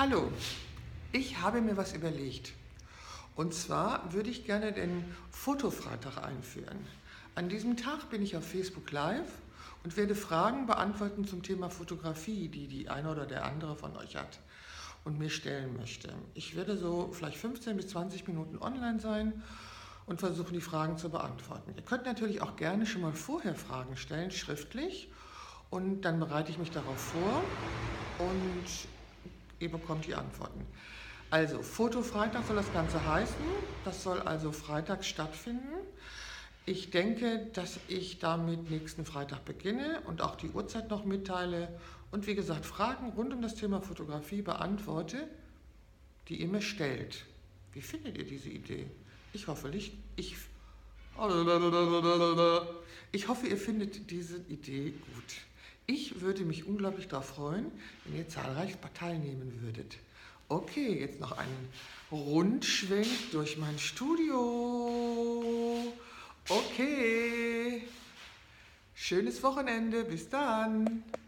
Hallo, ich habe mir was überlegt. Und zwar würde ich gerne den Fotofreitag einführen. An diesem Tag bin ich auf Facebook Live und werde Fragen beantworten zum Thema Fotografie, die die eine oder der andere von euch hat und mir stellen möchte. Ich werde so vielleicht 15 bis 20 Minuten online sein und versuchen, die Fragen zu beantworten. Ihr könnt natürlich auch gerne schon mal vorher Fragen stellen, schriftlich, und dann bereite ich mich darauf vor und ihr bekommt die Antworten. Also, Fotofreitag soll das Ganze heißen. Das soll also freitags stattfinden. Ich denke, dass ich damit nächsten Freitag beginne und auch die Uhrzeit noch mitteile. Und wie gesagt, Fragen rund um das Thema Fotografie beantworte, die ihr mir stellt. Wie findet ihr diese Idee? Ich hoffe, ich hoffe, ihr findet diese Idee gut. Ich würde mich unglaublich darauf freuen, wenn ihr zahlreich teilnehmen würdet. Okay, jetzt noch einen Rundschwenk durch mein Studio. Okay, schönes Wochenende, bis dann.